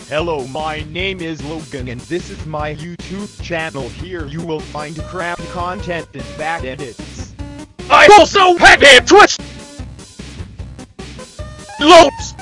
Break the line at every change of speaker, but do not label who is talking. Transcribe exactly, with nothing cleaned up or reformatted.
Hello, my name is Logan and this is my YouTube channel. Here you will find crap content and bad edits.
I also have a Twitch! Loads!